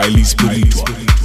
highly spiritual.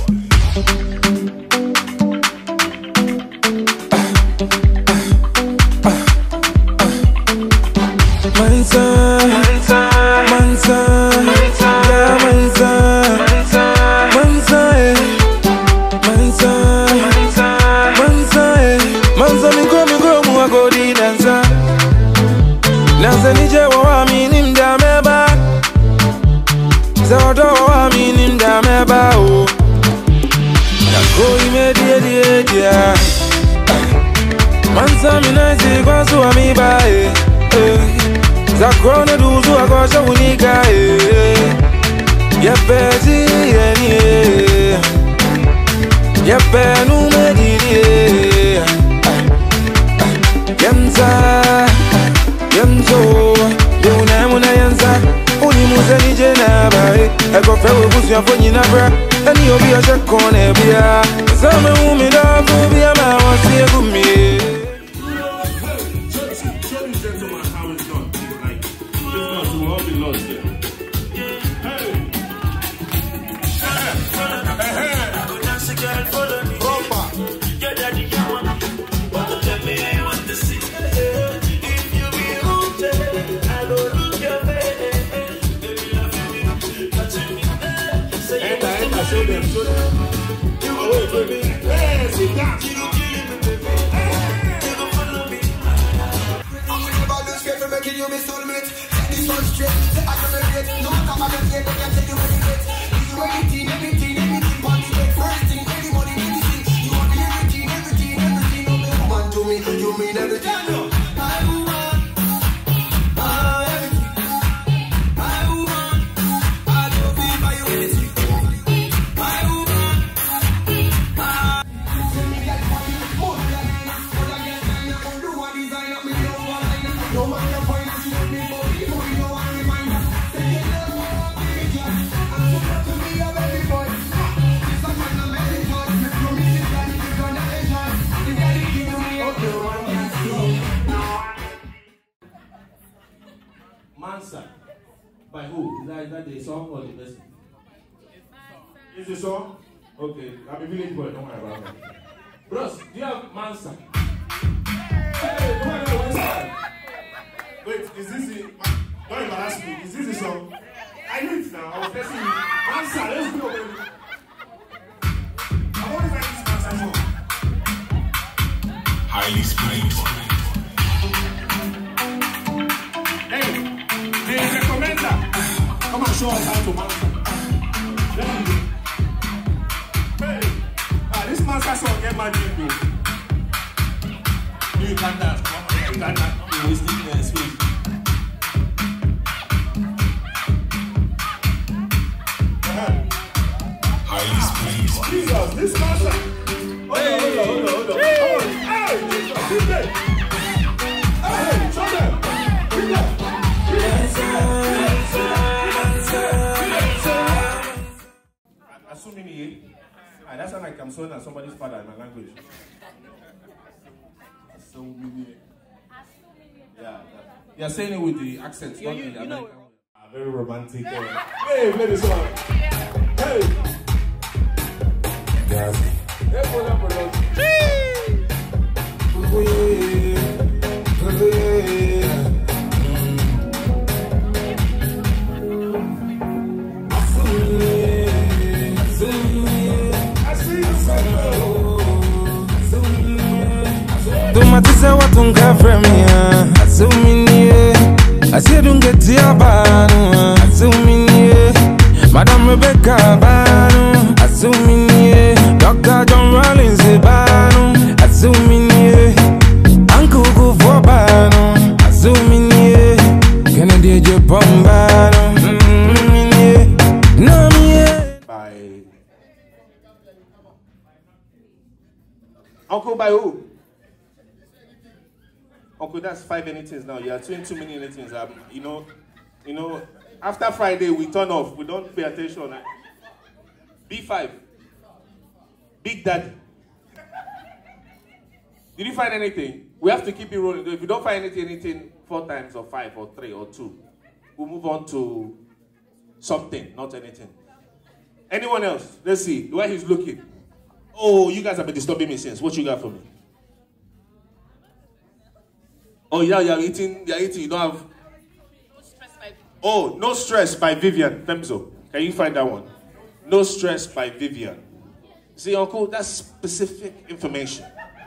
Zakrona duzu akosha unika Yepezi Yepenu mediri Yemza Yemzo Yuna muna yanza Uni muze nije naba Eko fewe busu ya fonyi nabra Eni obi ya shakone biya Zame umida kubia mawasi ya gumi. Show them. Oh, wait, baby. Yes, it does. Making you my soulmate. This one straight. I can relate. No time I can get. I can take you anything. Everything. One day, first thing, anybody, anything. You want everything. No woman to me. You mean everything. Mansa. By who? Is that the song or the person? Is the song? Okay. I'm a village boy, don't worry about that. Bros, do you have Mansa? Hey, come on, what's that? Wait, is this the... Don't embarrass me. Is this the song? I know it now. I was testing you. Mansa, let's go, baby. I want to like this Mansa song. Highly spiritual. Come and show us how to Mansa. Hey, this Mansa song get magic though. You can dance. You can dance. You're wasting the space. Highly spiritual. Jesus, this Mansa. Hold on. Hey, Jesus, Bday. Hey, show them. Assuming that sounds like I'm son and somebody's father in my language. Assuming. Yeah. You're saying it with the accent, not the American one. Very romantic. Hey, play this song. Hey. Yes. Hey, A.KolaProductions. Matisa watunga from here. Assuming I said don't get your bano. Assuming Madam Rebecca bano. Assuming Dr. John Rollins bano. Assuming Uncle go for bano. Assuming Kennedy Japan bano. No me. By Uncle by who? Uncle, that's 5 anythings now. You are doing too many anythings. You know, after Friday we turn off. We don't pay attention. B5. Big Daddy. Did you find anything? We have to keep it rolling. If you don't find anything 4 times or 5 or 3 or 2, we'll move on to something, not anything. Anyone else? Let's see where he's looking. Oh, you guys have been disturbing me since. What you got for me? Oh yeah, you're eating. You don't have. Oh, No Stress by Vivian Femzo. Can you find that one? No Stress by Vivian. See, Uncle, that's specific information.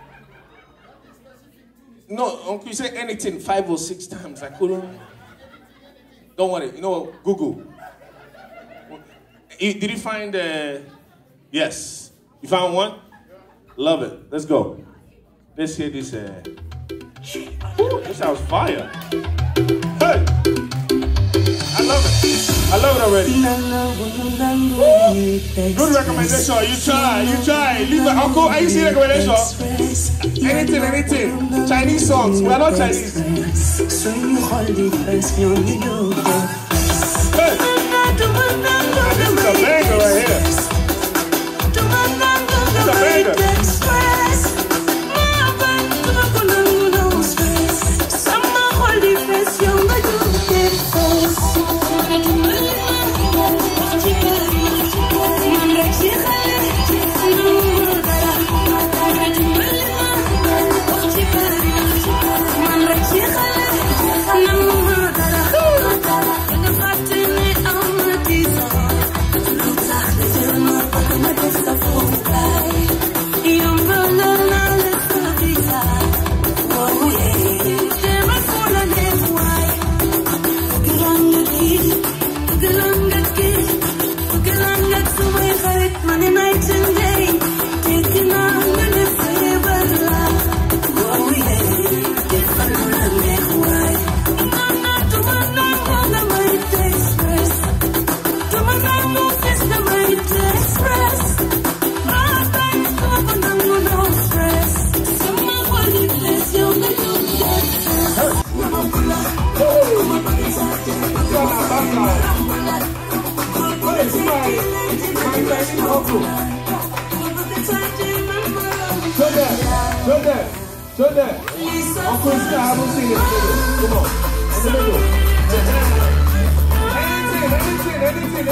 No, Uncle, you say anything 5 or 6 times. I couldn't. Don't worry. You know what? Google. Did you find? Yes. You found one? Love it. Let's go. Let's hear this. Ooh, this sounds fire. Hey. I love it. I love it already. Good recommendation. You try. Leave it. Uncle, are you see recommendation? Anything. Chinese songs. We are not Chinese. Hey. This is a banger right here. This is a banger. Show that. Uncle, I haven't seen it. Come on. In the middle. Anything.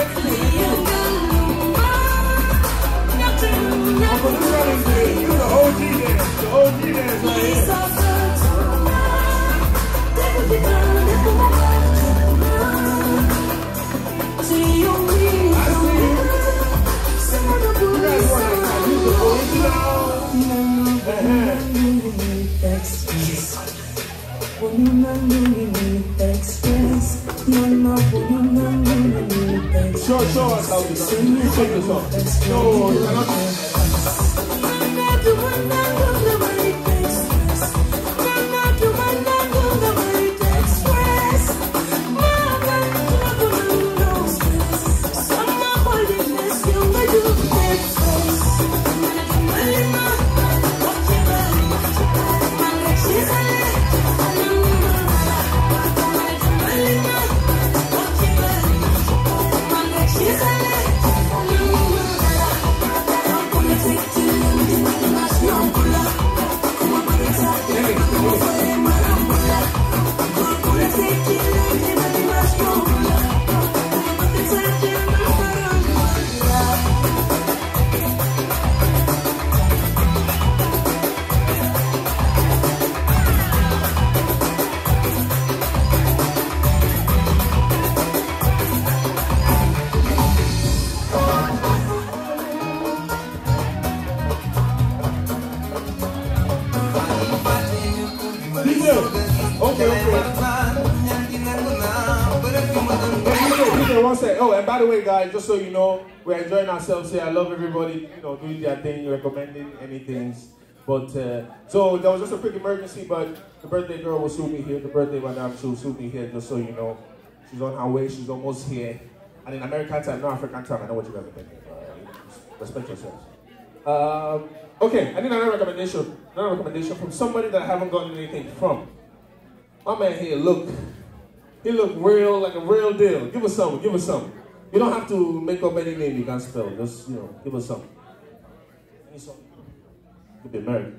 Uncle, this running today. You're the OG dance. The OG dance right here. I see you. You guys want to use the original. Show us how to do it. You take this off. No, you cannot. Oh, and by the way, guys, just so you know, we're enjoying ourselves here. I love everybody, doing their thing, recommending anything. But, so there was just a quick emergency, but the birthday girl will soon be here. The birthday madam, she'll soon be here, just so you know. She's on her way, she's almost here. And in American time, not African time, I know what you guys are thinking. Respect yourselves. Okay, I need another recommendation from somebody that I haven't gotten anything from. My man here, look. He look real, like a real deal. Give us some. You don't have to make up any name you can spell. Just, give us some. Need some. Could be American.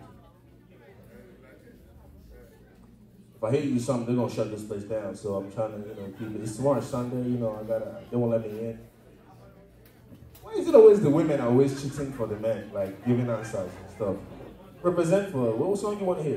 If I hate you something, they're gonna shut this place down. So I'm trying to, keep it. It's tomorrow Sunday, they won't let me in. Why is it always the women are always cheating for the men, like giving answers and stuff? Represent for what song you want to hear?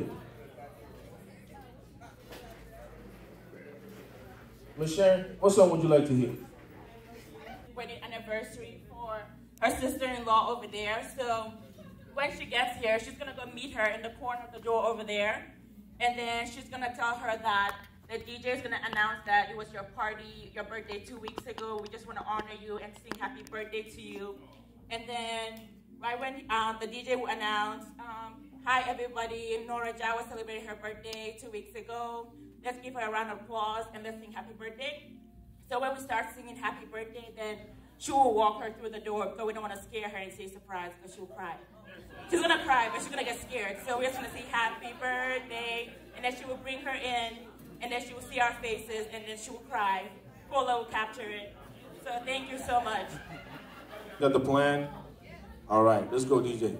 Michelle, what song would you like to hear? Wedding anniversary for her sister-in-law over there. So when she gets here, she's gonna go meet her in the corner of the door over there. And then she's gonna tell her that the DJ is gonna announce that it was your party, your birthday 2 weeks ago. We just wanna honor you and sing happy birthday to you. And then right when the DJ will announce, hi everybody, Nora was celebrating her birthday 2 weeks ago. Let's give her a round of applause and let's sing happy birthday. So when we start singing happy birthday, then she will walk her through the door because we don't want to scare her and say surprise because she'll cry. She's going to cry, but she's going to get scared. So we're just going to say happy birthday, and then she will bring her in, and then she will see our faces, and then she will cry. Kola will capture it. So thank you so much. Got the plan? All right, let's go, DJ.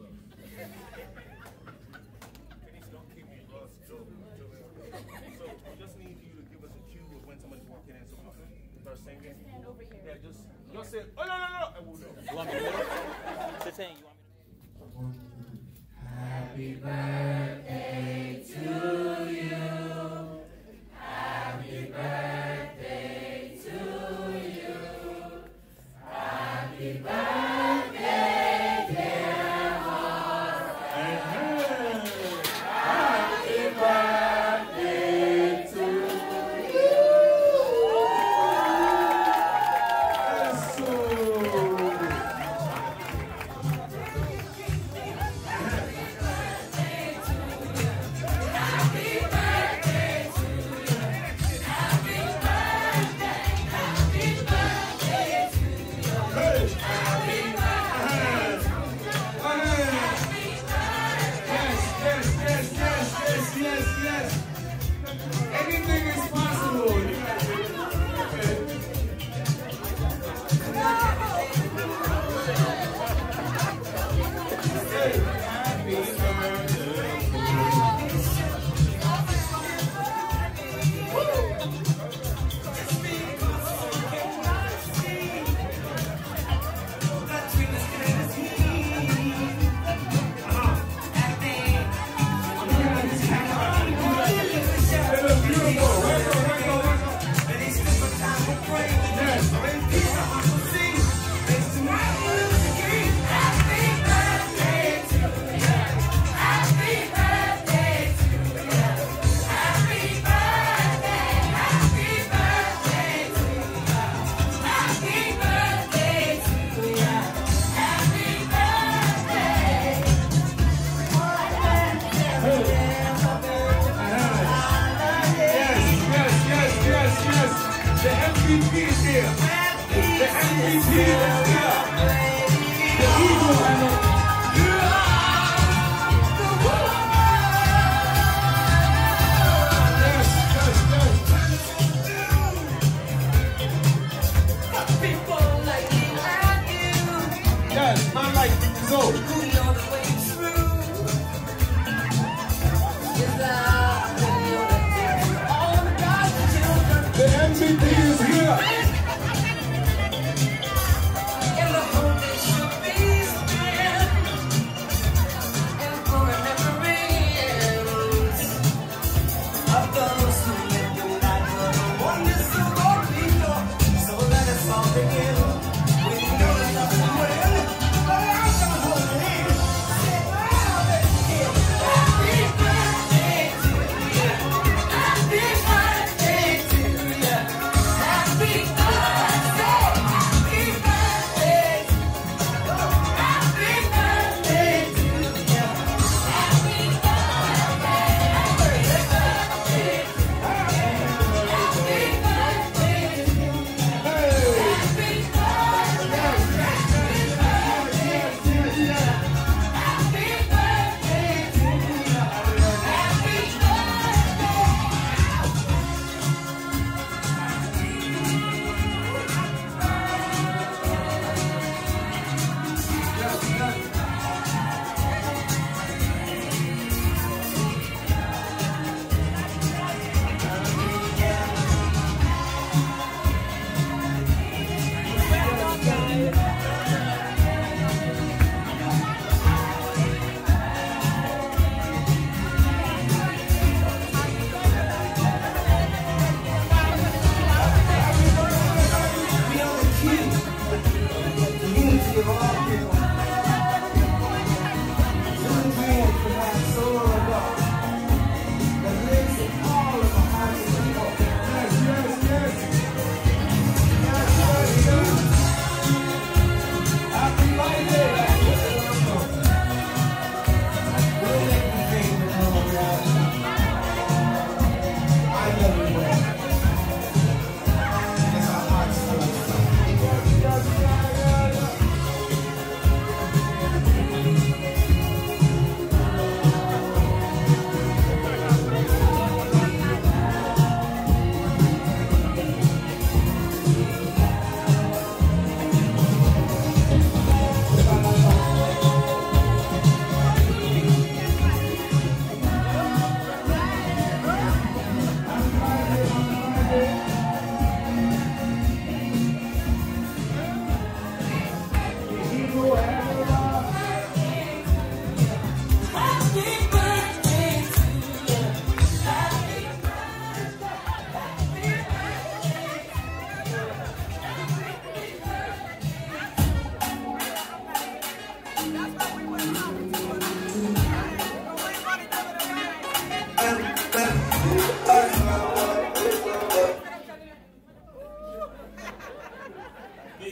Just say, oh, no, and we'll know. You want me to do it? Just saying, you want me to Happy birthday to you. Happy birthday to you. Happy birthday, dear husband. Happy birthday to you.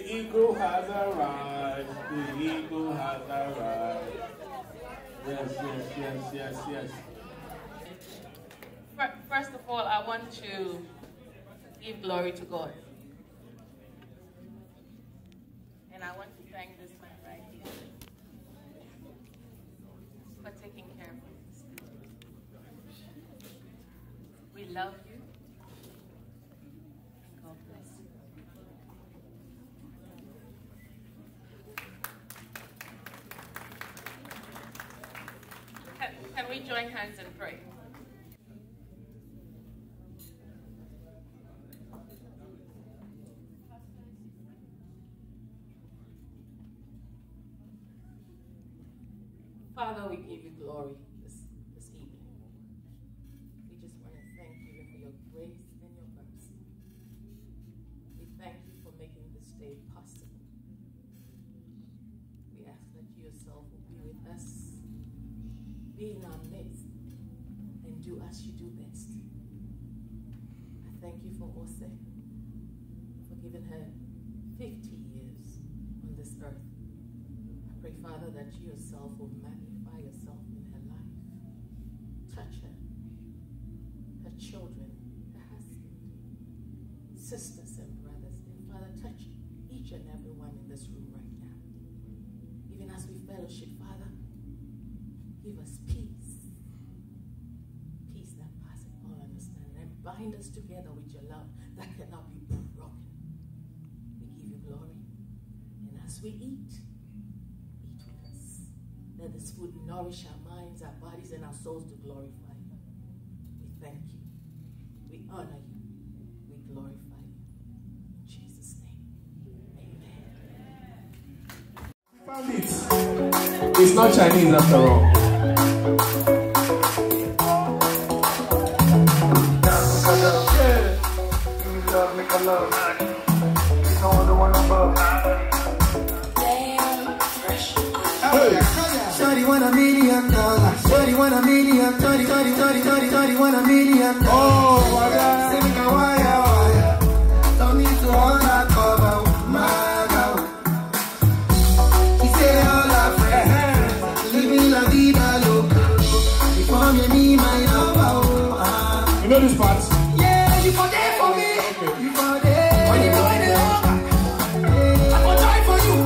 eagle has arrived. The eagle has arrived. Yes, yes, yes, yes, yes. First of all, I want to give glory to God. And I want to thank this man right here for taking care of us. We love you. And God bless you. Can we join hands and pray? Father, we give you glory this evening. We just want to thank you for your grace and your mercy. We thank you for making this day possible. We ask that you yourself will be with us, be in our midst, and do as you do best. I thank you for Ose, for giving her 50 years on this earth. I pray, Father, that you yourself will magnify yourself in her life. Touch her, her children, her husband, sisters and brothers. And Father, touch each and every one in this room right now. Even as we fellowship, Father, give us peace. Peace that passes all understanding. And bind us together with your love that cannot be broken. We give you glory. And as we eat with us. Let this food nourish our minds, our bodies, and our souls to glorify you. We thank you. We honor you. We glorify you. In Jesus' name. Amen. Found it. It's not Chinese after all. Shorty want $1 million. Shorty want $1 million. Shorty want $1 million. Oh my God. Say me ka wire. Don't need to hold her cover. My God. He say all our friends living la vida loca. Before me my lover. You know this part? Yeah, you for there for me. Okay. You for there. When you know it, I for die for you.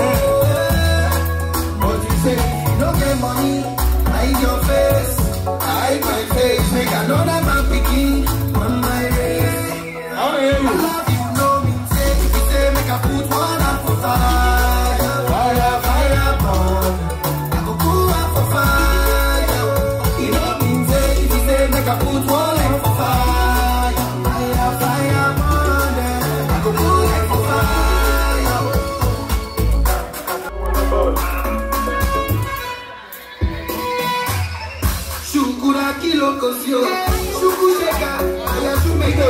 But you say no get money, hide your face, hide my face, make another man picking on my race. I want to hear you. I love you, no me say, if you say make I put one up for fire, fire, fire, burn. I go put up for fire. You know me say, if you say make I put one leg for fire, fire, fire, burn. I go put leg for fire. Shukura kilo kosio, shukusheka, aya shumeka.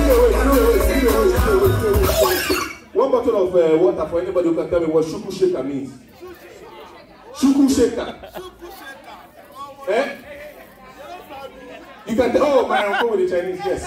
One bottle of water for anybody who can tell me what shuku shaker means. Shuku shaker. Eh? You can tell. Oh, my uncle with the Chinese, yes.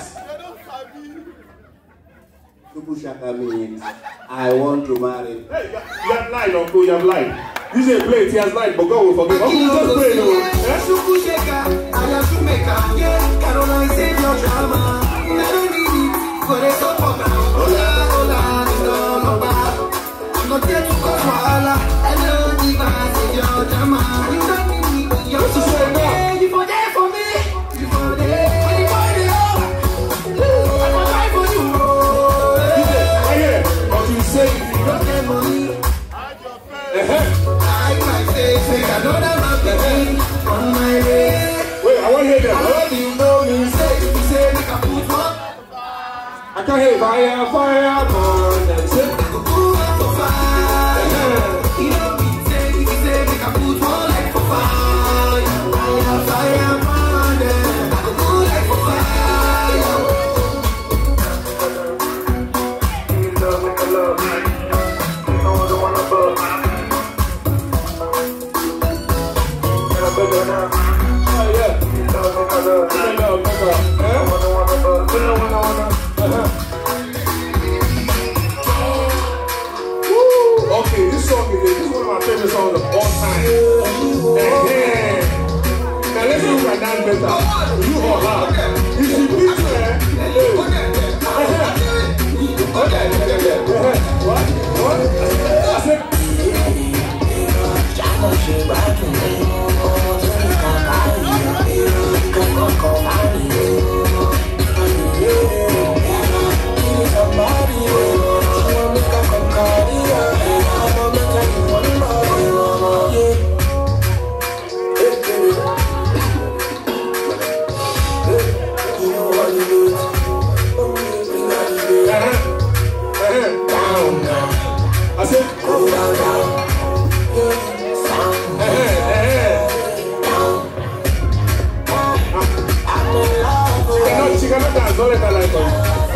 Shuku shaka means I want to marry. Hey, you have lied, uncle. You have lied. This is a plate. He has lied, but God will forgive. Uncle, just pray, no. Shukusheka, aya shumeka. Caroline, save your drama. I don't need it for the top of my hola, no. I'm not here to cause wahala. Hello, diva, save your drama. You don't need me, you're so there. You for there for me. You for there. When you for there, I for die for you. But you say, Don't get money. hide my face, make another man picking on my way. Wait, I want to hear them. I love you, know me, say, if you say, make a put one. I can't hear fire, fire, burn. That's it. I go put one for fire. You know me, say, if you say, make a put one like for fire. Fire, fire, burn. I go put like for fire. Make a love, man. You know the one above. Oh, yeah. down now. I said, go down, down. She cannot dance, don't let her like her.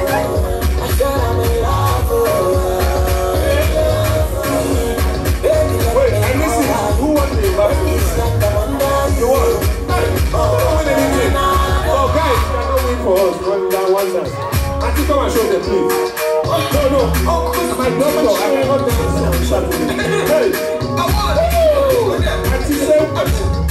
Wait, and this is who won the battle? You won? Win anything? Oh, guys, you are not waiting for us. One dance. Auntie, come and show them, please. No. My doctor, I cannot dance on Saturday. Hey! Auntie, say what?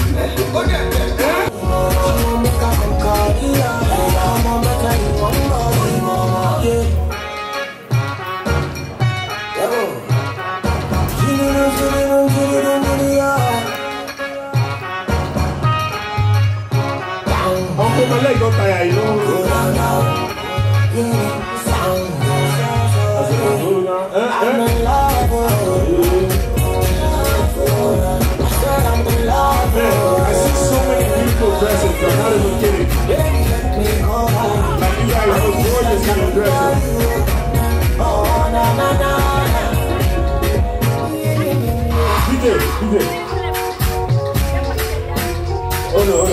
Uncle, my leg got tired, you know. I'm in love with you. I see so many beautiful dresses, I'm not even kidding. Like you guys are gorgeous in your dresses. DJ. Oh no.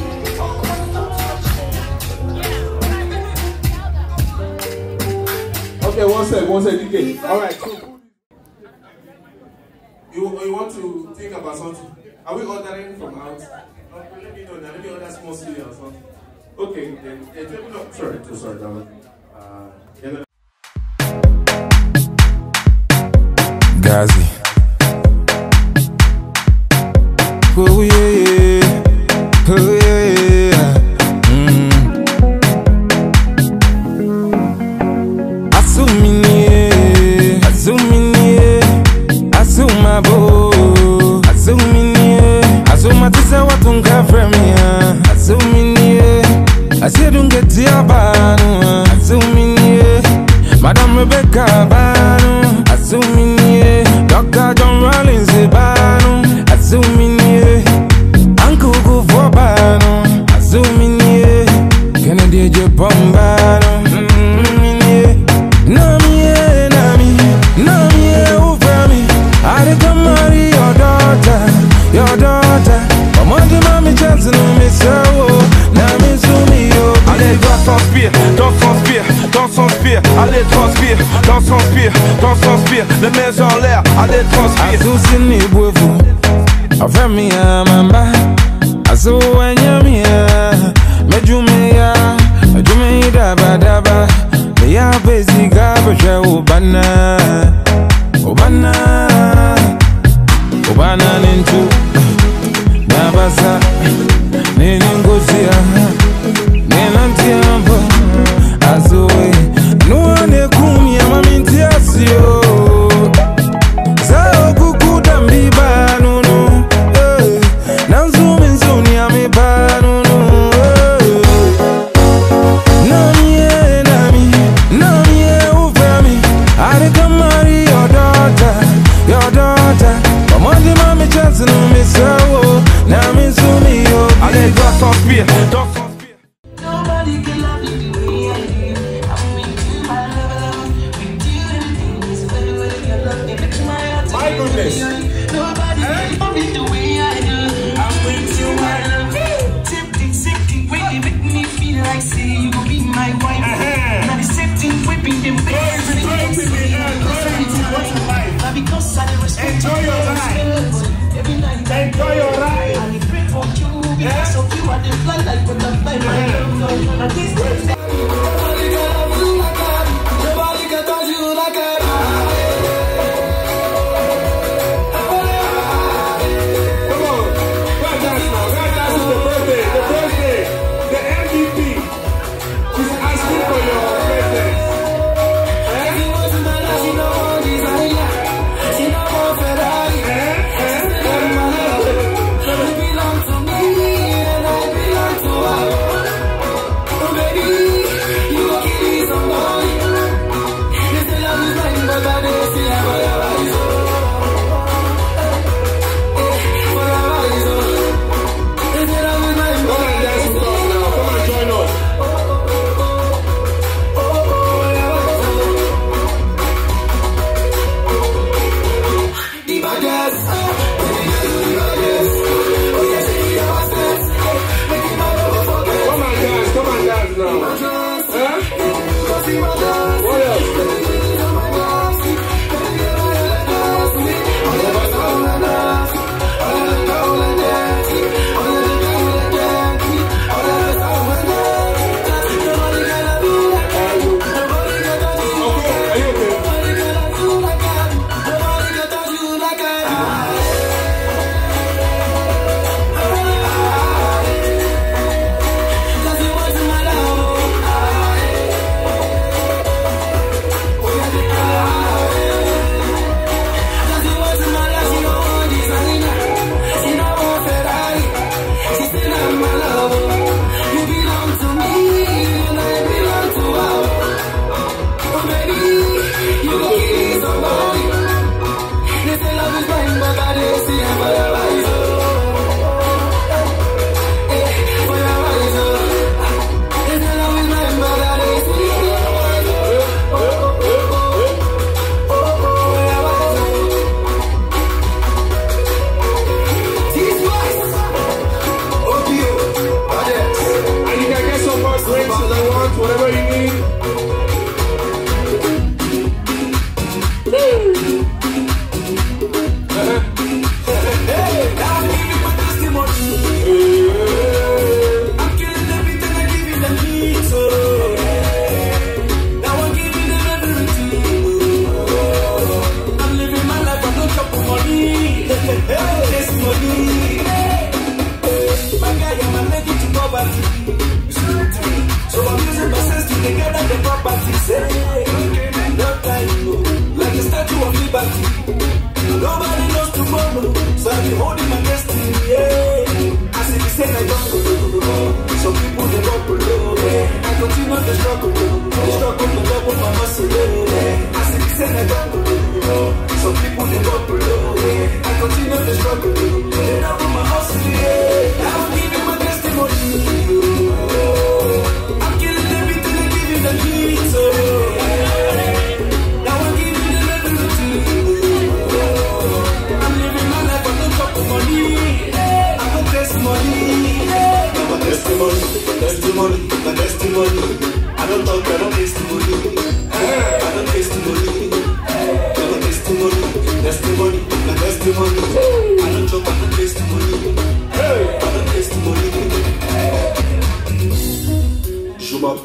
Okay, one sec, DK. Alright, so you want to think about something? Are we ordering from out? Let me know that. Let me order small cereal or something. Okay, then. Sorry, that one. Gazi. Oh yeah. Asumabo. Asumatiza watunga fremia. Asuminie. Asidunge tiabanu. Asuminie. Madam Rebecca Banu. Asuminie. Dr. John Rollins Banu. Asuminie. Uncle Gufo Banu. Asuminie. Kennedy Japan Banu. Nami, Ufami. I didn't marry your daughter. Come on, the mommy chance to me so. Nami Sumio. Allez, dans son spire, allez, transpire, les mains en l'air, allez, transpire. Asusini Buefu, Afamia Mamba, Asu Wanyamia, Mejumea, Daba, Mea Besiga, Obana Nintu, Nabasa, Ningosia, Nenantiambo, Azue, no one kumi ya mamintiasio. Sao kukuda mbibanu, nanzumi nzuni ya mibanu. Nami, Ufami, Arika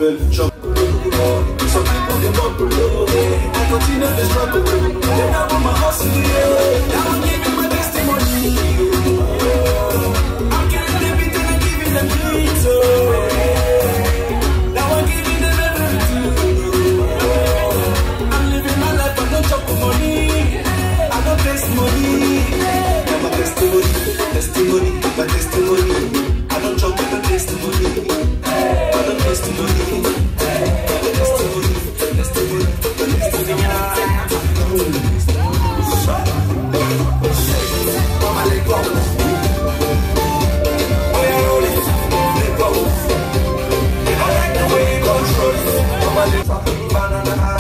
trouble. Some people they bubble. I continue to struggle. Then I put my hustle. Now I'm giving my testimony. I'm killing them beat and I'm giving them beats. Now I'm giving them everything. I'm living my life, I don't chop money. I don't testimony. Now my testimony, testimony, my testimony. I don't chop my testimony. I don't testimony. Testimony, testimony, testimony. Mama, let go. Oh, yeah, roll it. Let go. I like the way you control it. Mama, let go. Banana.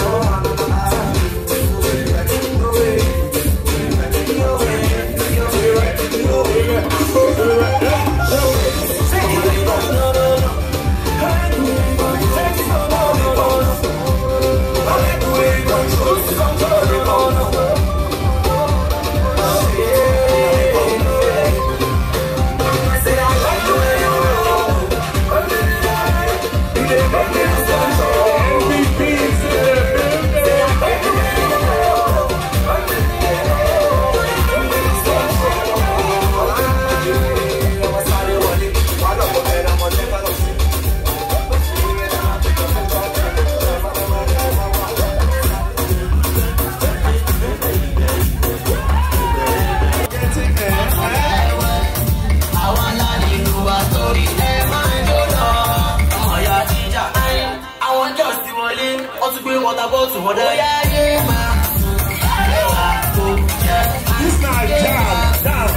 This guy down.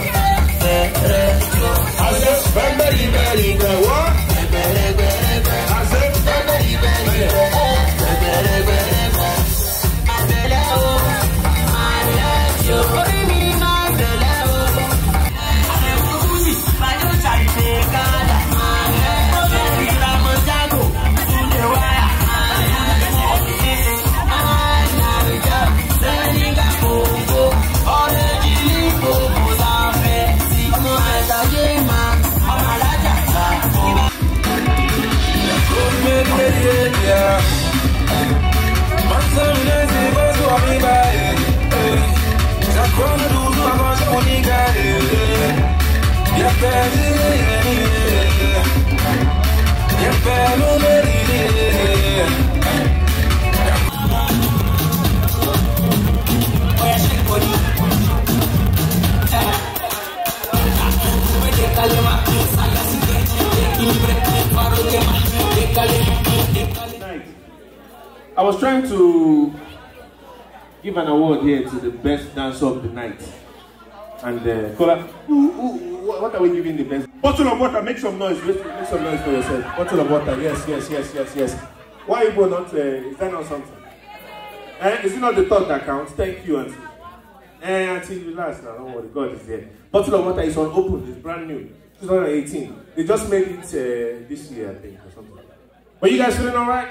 I said, very, what? I said, I was trying to give an award here to the best dancer of the night. And Kola, what are we giving the best? Bottle of water, make some noise. Make some noise for yourself. Bottle of water, yes. Why you not, is that not something? Is it not the thought that counts? Thank you, Auntie. Auntie, relax now, don't worry, God is there. Bottle of water is unopened, it's brand new. 2018. They just made it this year, I think, or something. But you guys feeling alright?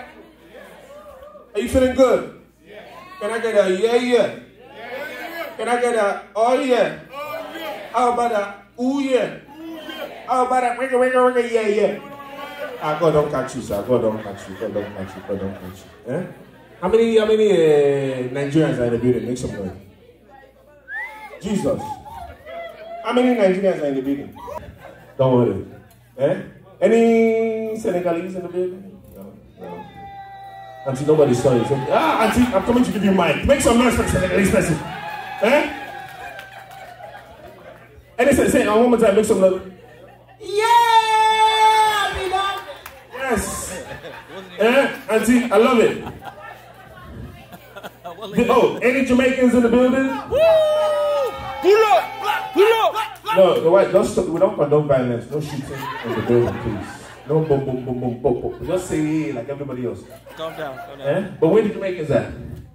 Are you feeling good? Yeah. Can I get a yeah? Can I get a oh yeah? How about a ooh yeah? How about a wigga yeah? God don't catch you, sir. God don't catch you. Eh? How many Nigerians are in the building? Make some noise. Jesus. How many Nigerians are in the building? Don't worry. Eh? Any Senegalese in the building? No. Auntie, nobody saw you. Auntie, I'm coming to give you mic. Make some noise for the Senegalese person. Eh? And say one more time, make some noise. Yeah! Yes! Auntie, I love it. Any Jamaicans in the building? Pull up! No, the white, don't stop. We don't condone violence. No shooting in the building, please. No boom. Just say hey like everybody else. Calm down. But where the Jamaicans at?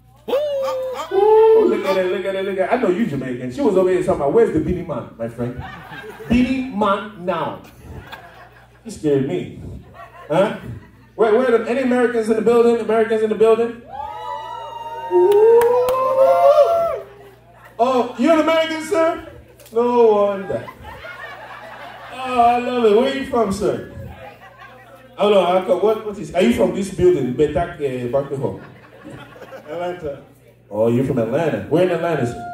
Ooh, look at it. I know you Jamaican. She was over here talking about, where's the Beanie Man, my friend? Beanie Man now. He scared me. Huh? Where are the, any Americans in the building? Ooh. Oh, you're an American, sir? No wonder. Oh, I love it. Where are you from, sir? Oh no, what is? Are you from this building, Bday, Barkley Hall? Atlanta. Oh, you're from Atlanta. Where in Atlanta, sir?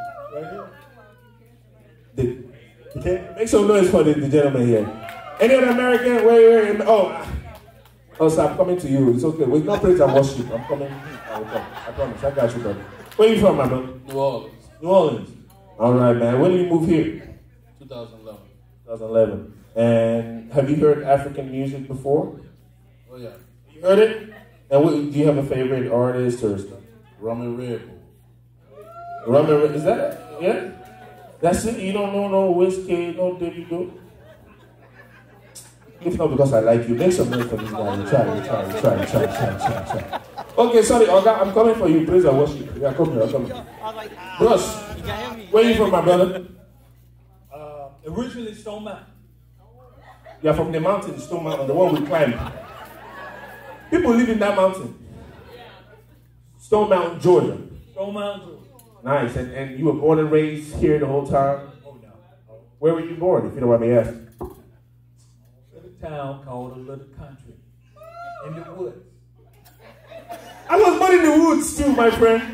Right here. Make some noise for the gentleman here. Any other American? Where? Oh, sir, I'm coming to you. It's okay. We're not praise and worship. I'm coming. I will come. I promise. I got you, brother. Where are you from, my man? New Orleans. New Orleans. All right, man. When did you move here? 2011. 2011. And have you heard African music before? Oh yeah. You heard it? And do you have a favorite artist or stuff? Rum and Red Bull. Rum and Red, is that? Yeah? That's it? You don't know no whiskey, no Davido? If not because I like you, make some noise for this guy. Try. Okay, sorry, Oga, I'm coming for you. Praise and worship. Yeah, come here, come here. Bros, where are you from, my brother? Originally Stone Mountain. You're from the mountain, Stone Mountain, the one we climbed. People live in that mountain. Stone Mountain, Georgia. Stone Mountain, Georgia. Nice, and you were born and raised here the whole time? Oh, no. Where were you born, if you don't mind me asking? In a town called a little country. In the woods. I was born in the woods too, my friend.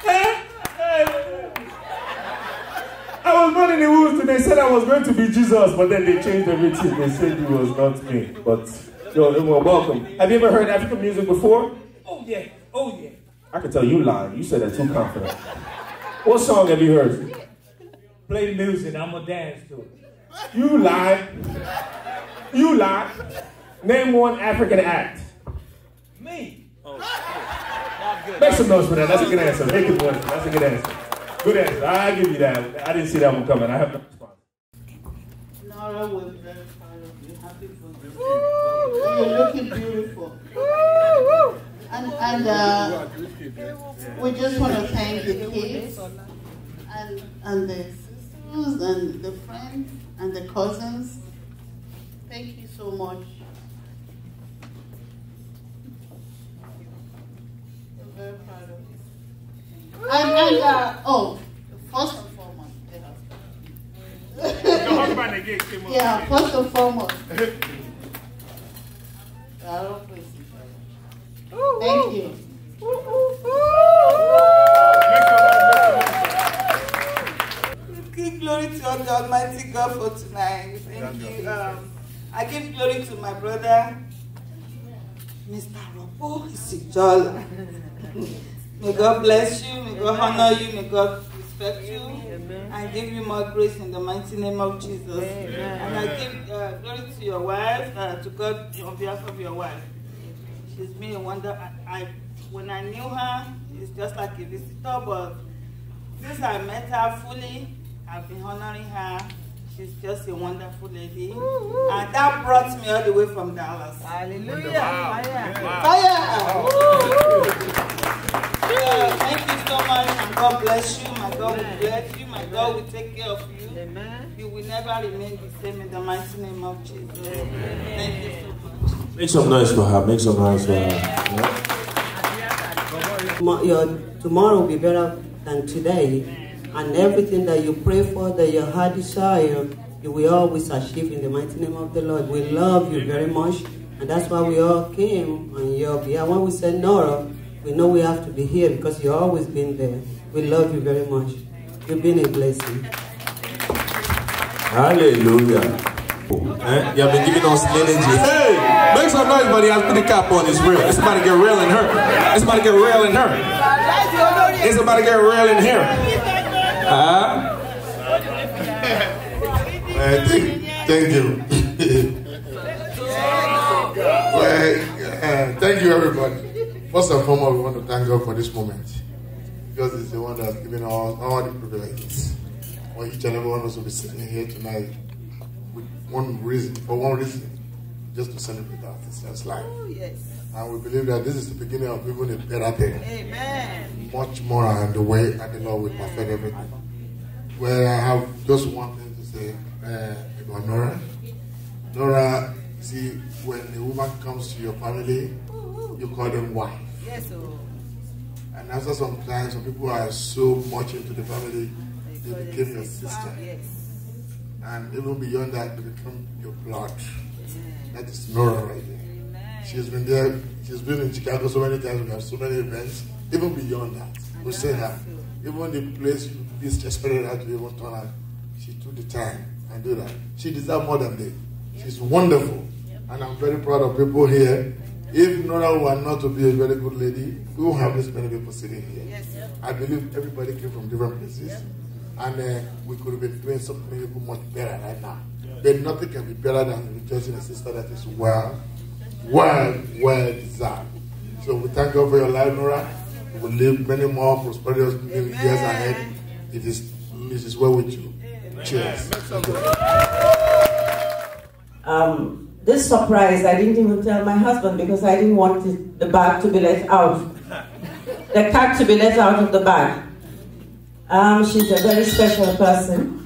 I was born in the woods and they said I was going to be Jesus, but then they changed everything. They said it was not me. But you're welcome. Have you ever heard African music before? Oh yeah, oh yeah. I can tell you lying. You said that too confident. What song have you heard? Play the music, I'm gonna dance to it. You lie. You lie. Name one African act. Me. Oh, Make some noise for that. That's a good answer. Make it one. That's a good answer. Good answer. I give you that. I didn't see that one coming. I have no response. Nora, we're very proud of you. Happy for you. You're looking beautiful. And we just want to thank the kids and the sisters and the friends and the cousins. Thank you so much. We're very proud of you. First and foremost, Your husband again came up. yeah, first and foremost. Thank you. Give glory to the Almighty God for tonight. Thank you. I give glory to my brother, Mr. Ropo Isijola. May God bless you, may God honor you, may God respect you, and give you more grace in the mighty name of Jesus. And I give glory to your wife, to God on behalf of your wife. She's been a wonder. When I knew her, it's just like a visitor, but since I met her fully, I've been honoring her. She's just a wonderful lady. And that brought me all the way from Dallas. Hallelujah. Wow. Fire. Thank you so much, and God bless you. My God will bless you. My God will take care of you. Amen. You will never remain the same in the mighty name of Jesus. Amen. Thank you so much. Make some noise for her. Make some noise for her. Yeah? Tomorrow will be better than today. And everything that you pray for, that your heart desire, you will always achieve in the mighty name of the Lord. We love you very much. And that's why we all came on your behalf. When we said Nora, we know we have to be here because you've always been there. We love you very much. You've been a blessing. Hallelujah. You have been giving us energy. Hey, make some noise, buddy. I'll put the cap on. It's real. It's about to get real in her. It's about to get real in her. It's about to get real in here. Thank you. Thank you, everybody. First and foremost, we want to thank God for this moment, because it's the one that has given us all the privileges. For each and every one of us will be sitting here tonight with one reason, just to celebrate our sister's life. Oh, yes. And we believe that this is the beginning of even a better day. Amen. Much more on the way, and the Lord will perfect everything. Well, I have just one thing to say about Nora. Nora, see, when a woman comes to your family, you call them wife. Yes, sir. And after some time, some people are so much into the family, they became your sister. Yes. And even beyond that, they become your blood. That is Nora right there. She's been there. She's been in Chicago so many times. We have so many events. Even beyond that, we say her. Even the place you least expected her to even turn out, she took the time and do that. She deserves more than that. She's wonderful. And I'm very proud of people here. If Nora were not to be a very good lady, we won't have this many people sitting here. I believe everybody came from different places. And we could have been doing something much better right now. But nothing can be better than rejoicing a sister that is well deserved. So we thank God for your life, Nora. We will live many more prosperous years ahead. It is well with you. Cheers. This surprise, I didn't even tell my husband because I didn't want the bag to be let out. The cat to be let out of the bag. She's a very special person.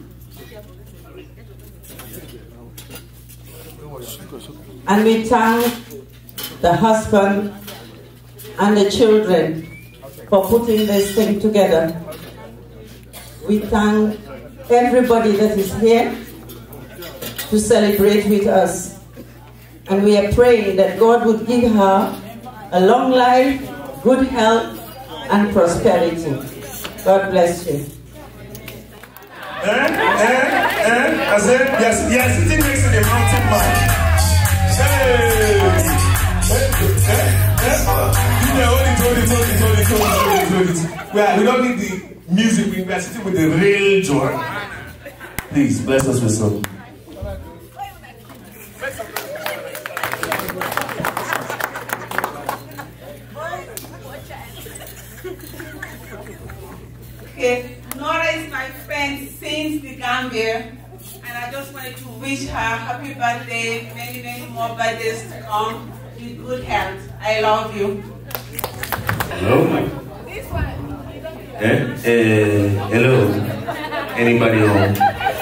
And we thank the husband and the children for putting this thing together. We thank everybody that is here to celebrate with us. And we are praying that God would give her a long life, good health, and prosperity. God bless you. I said, yes, sitting next to the mountain man. We don't need the music, we are sitting with the real joy. Please, bless us with some. Okay, Nora is my friend since the Gambia, and I just wanted to wish her happy birthday, many, many more birthdays to come, with good health. I love you. Hello? Hello? Anybody home?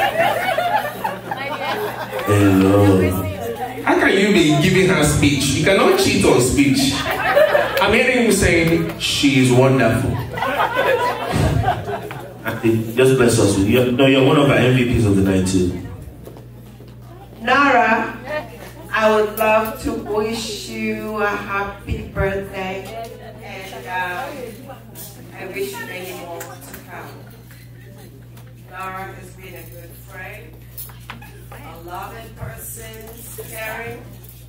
Hello? How can you be giving her speech? You cannot cheat on speech. I'm hearing you saying she's wonderful. Just bless us. You're one of our MVPs of the night too. Nora, I would love to wish you a happy birthday, and I wish you many more to come. Nora has been a good friend, a loving person, caring,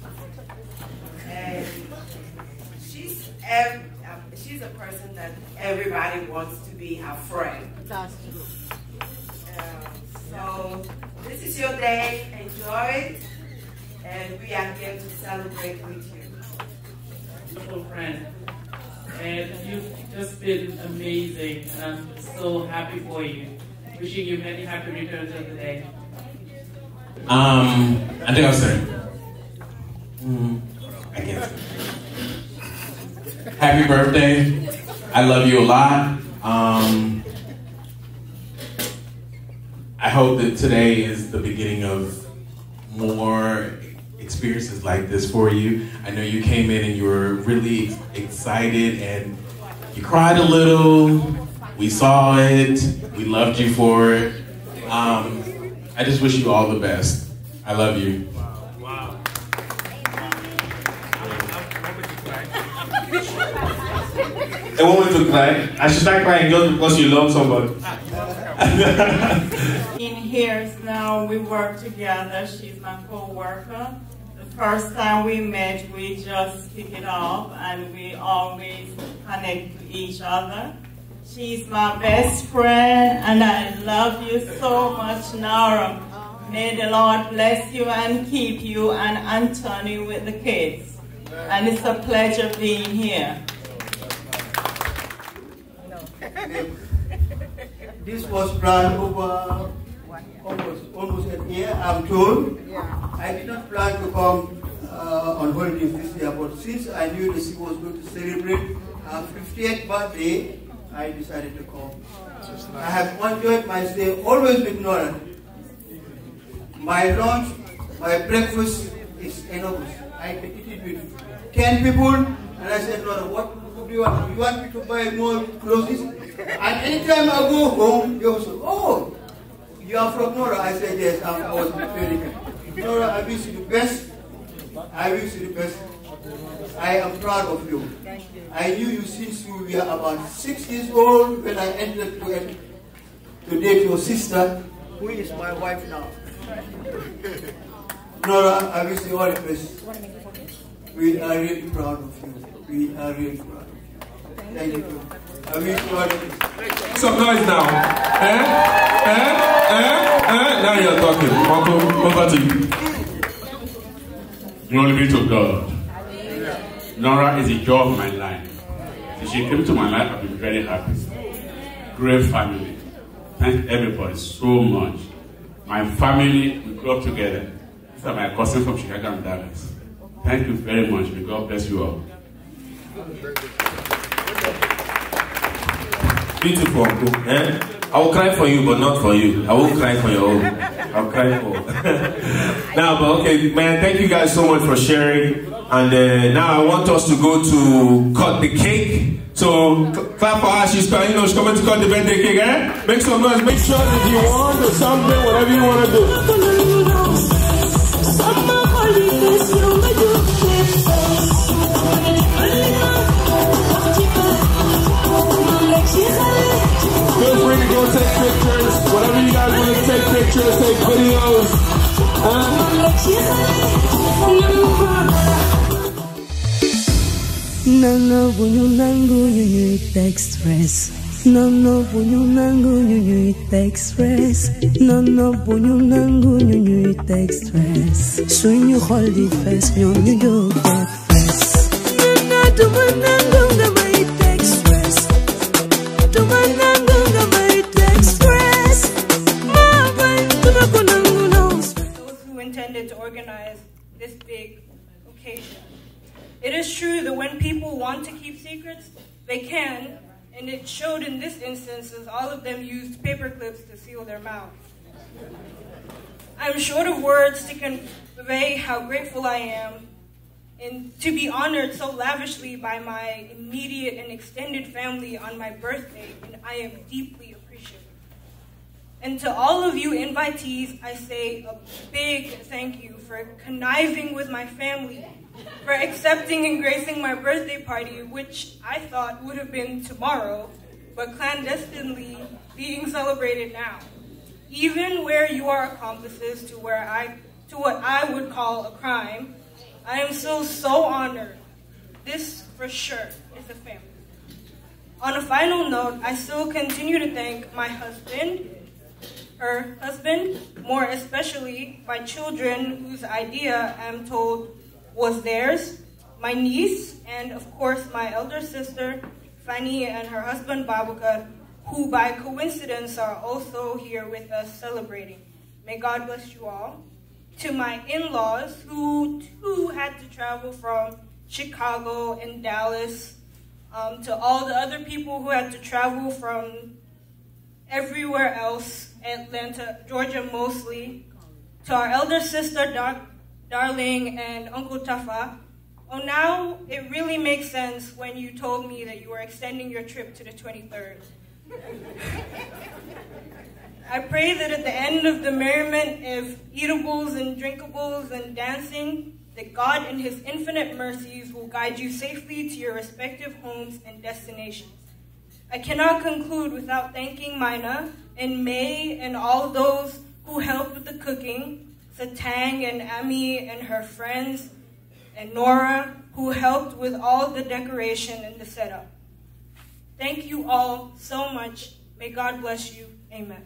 and she's a person that everybody wants to be her friend. That's true. So this is your day. Enjoy it, and we are here to celebrate with you. Beautiful friend, and you've just been amazing, and I'm so happy for you. Wishing you many happy returns of the day. I think I'll say. I can't. Happy birthday. I love you a lot. I hope that today is the beginning of more experiences like this for you. I know you came in and you were really excited and you cried a little. We saw it. We loved you for it. I just wish you all the best. I love you. I want me to cry. I should start crying just because you love somebody. In years now, we work together. She's my co-worker. The first time we met, we just hit it off, and we always connect to each other. She's my best friend, and I love you so much, Nora. May the Lord bless you and keep you and Anthony with the kids. And it's a pleasure being here. This was planned over almost a year, I'm told. I did not plan to come on holidays this year, but since I knew that she was going to celebrate her 50th birthday, I decided to come. I have enjoyed my stay always with Nora. My lunch, my breakfast is enormous. I can eat it with 10 people, and I said, Nora, what do you want? You want me to buy more clothes? And anytime I go home, you say, oh, you are from Nora? I said, yes, I was very good. Nora, I wish you the best. I wish you the best. I am proud of you. I knew you since you were about 6 years old when I entered to date your sister, who is my wife now. Nora, I wish you all the best. We are really proud of you. We are really proud of you. Thank you. I wish you all the best. Make some noise now. Now you're talking. Uncle, over to you. Glory be to God. Nora is the joy of my life. Since she came to my life, I've been very happy. Great family. Thank everybody so much. My family, we grew up together. These are my cousins from Chicago and Dallas. Thank you very much. May God bless you all. Beautiful, uncle. I will cry for you, but not for you. I will cry for your own. I'll cry for. Now, but okay, man. Thank you guys so much for sharing. And now I want us to go to cut the cake. So clap for her. She's coming to cut the birthday cake. Make some noise. Make sure that you want or something, whatever you want to do. Feel free to go take pictures. Whatever you guys want to take pictures, take videos. No, bunyunangu nyunyuita express. No, bunyunangu nyunyuita express. No, bunyunangu nyunyuita express. Swing you hold it fast, nyunyuita express. No, tumanangu ngamaita express. Tumanangu ngamaita express. Those who intended to organize this big occasion. It is true that when people want to keep secrets, they can, and it showed in this instance as all of them used paper clips to seal their mouths. I am short of words to convey how grateful I am and to be honored so lavishly by my immediate and extended family on my birthday, and I am deeply appreciative. And to all of you invitees, I say a big thank you for conniving with my family, for accepting and gracing my birthday party, which I thought would have been tomorrow, but clandestinely being celebrated now. Even where you are accomplices to what I would call a crime, I am still so honored. This, for sure, is a family. On a final note, I still continue to thank my husband, her husband, more especially my children whose idea, I'm told, was theirs, my niece, and of course my elder sister, Fanny, and her husband, Babuka, who by coincidence are also here with us celebrating. May God bless you all. To my in-laws, who too had to travel from Chicago and Dallas, to all the other people who had to travel from everywhere else, Atlanta, Georgia mostly, to our elder sister, Darling, and Uncle Tafa. Oh, now it really makes sense when you told me that you were extending your trip to the 23rd. I pray that at the end of the merriment of eatables and drinkables and dancing, that God in His infinite mercies will guide you safely to your respective homes and destinations. I cannot conclude without thanking Mina and May and all those who helped with the cooking, Satang and Ami and her friends, and Nora, who helped with all the decoration and the setup. Thank you all so much. May God bless you. Amen.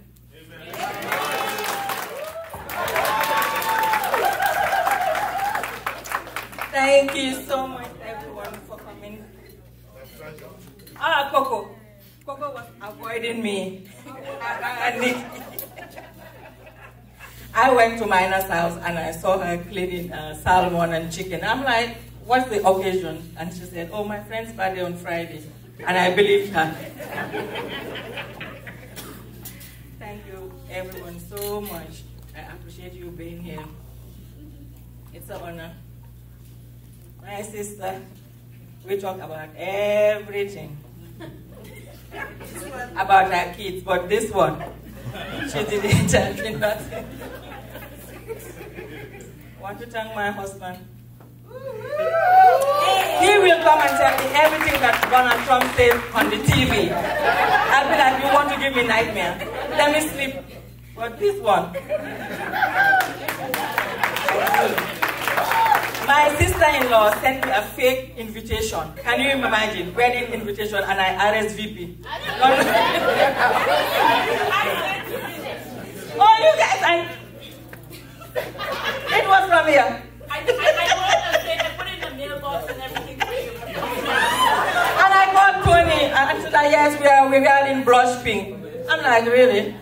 Thank you so much, everyone, for coming. Coco. Coco was avoiding me. I went to Mina's house and I saw her cleaning salmon and chicken. I'm like, what's the occasion? And she said, oh, my friend's birthday on Friday. And I believed her. Thank you, everyone, so much. I appreciate you being here. It's an honor. My sister, we talk about everything. About our kids, but this one, she didn't tell me nothing. I want to thank my husband. He will come and tell me everything that Donald Trump says on the TV. I'll be like, you want to give me nightmare? Let me sleep. But this one. My sister-in-law sent me a fake invitation. Can you imagine? Wedding invitation and I RSVP. Oh, you guys, it was from here. I wrote a thing, I put it in the mailbox and everything. And I called Tony and she said, yes, we are in brush pink. I'm like, really?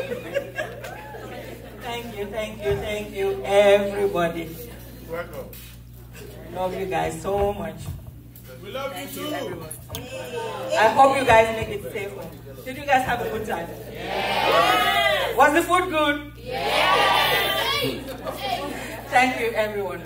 Thank you, everybody. Welcome. I love you guys so much. We love you too. I hope you guys make it safe. Did you guys have a good time? Yes. Was the food good? Yes. Thank you, everyone.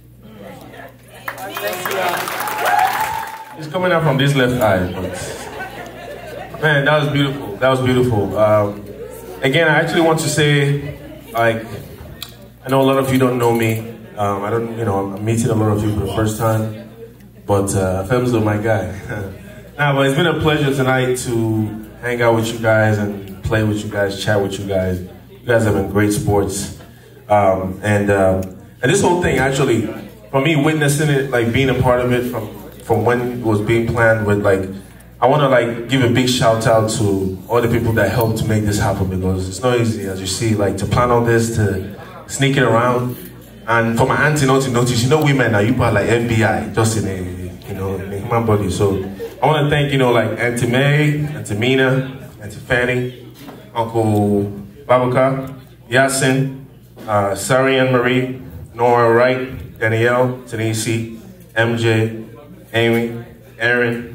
Thank you all. It's coming out from this left eye, but man, that was beautiful. That was beautiful. Again, I actually want to say, like, I know a lot of you don't know me. I'm meeting a lot of you for the first time, but Femzo, my guy. But it's been a pleasure tonight to hang out with you guys and play with you guys, chat with you guys. You guys have been great sports. And this whole thing, actually, for me, witnessing it, like being a part of it from when it was being planned with, like, I want to, like, give a big shout out to all the people that helped to make this happen, because it's not easy, as you see, like, to plan all this, to sneak it around. And for my auntie not to notice, women now, you are like FBI, just in a human body. So I want to thank, like Auntie May, Auntie Mina, Auntie Fanny, Uncle Babuka, Yasin, Sari Ann Marie, Nora Wright, Danielle, Tanisi, MJ, Amy, Aaron,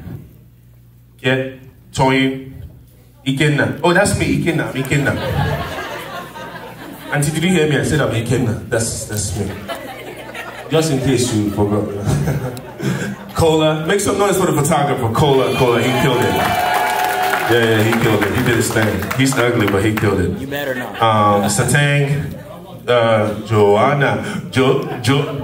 Toyin, Ikenna. Oh, that's me, Ikenna, Ikenna. Auntie, did you hear me? I said I'm Ikenna. That's me. Just in case you forgot. Kola, make some noise for the photographer. Kola, he killed it. Yeah, he killed it. He did his thing. He's ugly, but he killed it. You better not. Satang, Joanna, Joanna.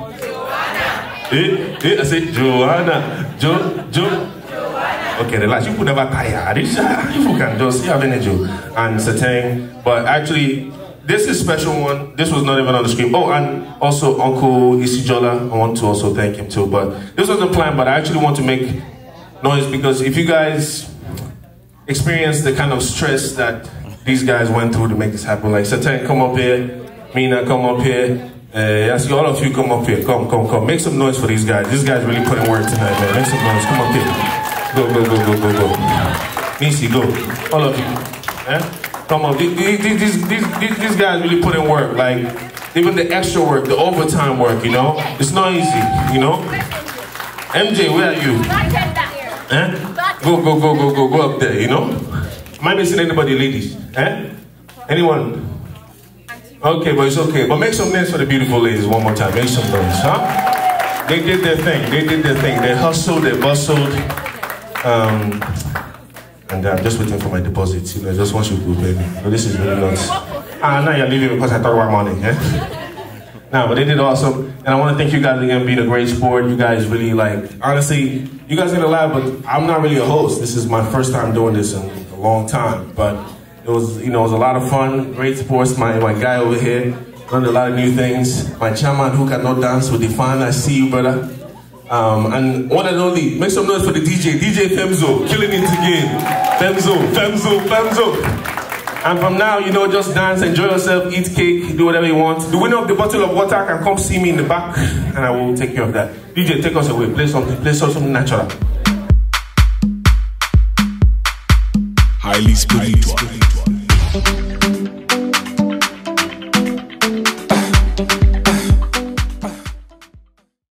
I said Joanna, Joanna. Okay, relax. You could never tire. You can just have energy. And Satang, but actually, this is a special one. This was not even on the screen. Oh, and also Uncle Isijola, I want to also thank him too. But this wasn't planned, but I actually want to make noise because if you guys experience the kind of stress that these guys went through to make this happen, like Satan, come up here, Mina, come up here. I see all of you come up here. Come. Make some noise for these guys. These guys really put in work tonight, man. Make some noise. Come up here. Go. Nisi, go. All of you. Eh? Come on, these guys really put in work, like, even the extra work, the overtime work, It's not easy, MJ, where are you? Eh? Go up there, Am I missing anybody, ladies? Eh? Anyone? Okay, but it's okay. But make some noise for the beautiful ladies one more time. Make some noise, huh? They did their thing. They hustled, they bustled. And I'm just waiting for my deposits. I just want you to pay me. But this is really nuts. Now you're leaving because I thought about money. But they did awesome. And I want to thank you guys again for being a great sport. You guys really, like, honestly, you guys did a lot, but I'm not really a host. This is my first time doing this in a long time. But it was, it was a lot of fun. Great sports. My guy over here learned a lot of new things. My chairman who cannot dance with Define. I see you, brother. And one and only, make some noise for the DJ Femzo, killing it again. Femzo. And from now, just dance, enjoy yourself, eat cake, do whatever you want. The winner of the bottle of water can come see me in the back, and I will take care of that. DJ, take us away. Play something natural. Highly spiritual.